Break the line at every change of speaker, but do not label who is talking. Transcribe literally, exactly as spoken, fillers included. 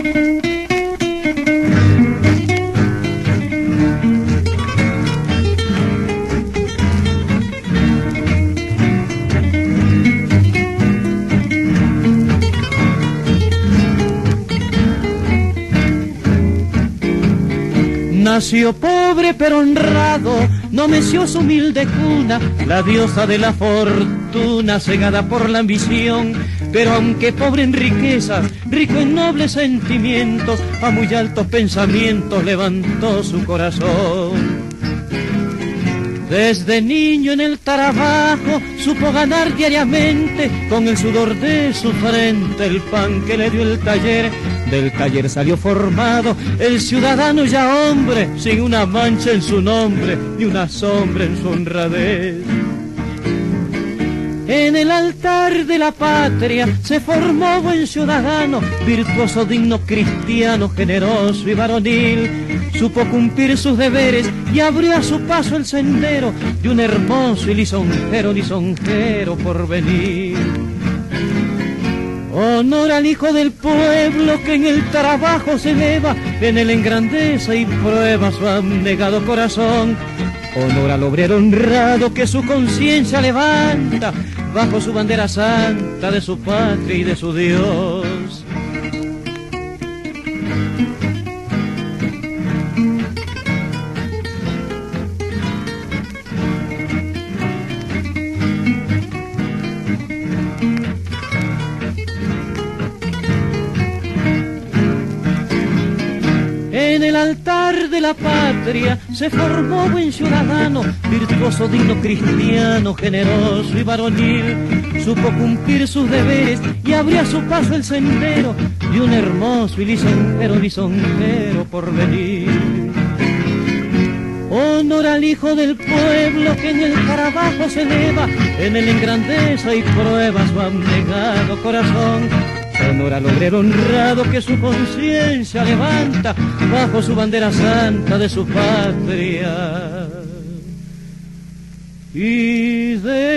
Nació pobre pero honrado, no meció su humilde cuna, la diosa de la fortuna cegada por la ambición. Pero aunque pobre en riquezas, rico en nobles sentimientos, a muy altos pensamientos levantó su corazón. Desde niño en el trabajo supo ganar diariamente con el sudor de su frente el pan que le dio el taller. Del taller salió formado el ciudadano ya hombre, sin una mancha en su nombre ni una sombra en su honradez. En el altar de la patria se formó buen ciudadano, virtuoso, digno, cristiano, generoso y varonil. Supo cumplir sus deberes y abrió a su paso el sendero de un hermoso y lisonjero, lisonjero porvenir. Honor al hijo del pueblo que en el trabajo se eleva, en él engrandece y prueba su abnegado corazón. Honor al obrero honrado que su conciencia levanta bajo su bandera santa de su patria y de su Dios. En el altar de la patria se formó buen ciudadano, virtuoso, digno, cristiano, generoso y varonil. Supo cumplir sus deberes y abrió a su paso el sendero de un hermoso y lisonjero, lisonjero porvenir. Honor al hijo del pueblo que en el trabajo se eleva, en él engrandece y prueba su abnegado corazón. Honor al obrero honrado que su conciencia levanta bajo su bandera santa de su patria y de